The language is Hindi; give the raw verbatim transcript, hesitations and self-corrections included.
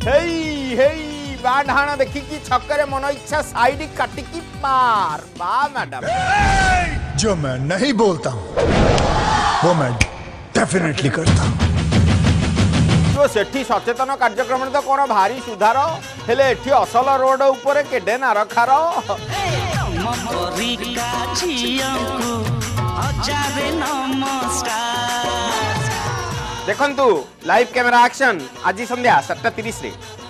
हेई हेई बा ढाण देखी कि छक्कर मन इच्छा साइड काटिकी मार बा मैडम। जो मैं नहीं बोलता हूँ वो मैं डेफिनेटली करता हूँ। जो सेठी सचेतन कार्यक्रम तो कौन भारी सुधार हेले एठी असल रोड ऊपर केडे ना रखार। देखंतु लाइव कैमेरा एक्शन आज संध्या सातटा तीस रे।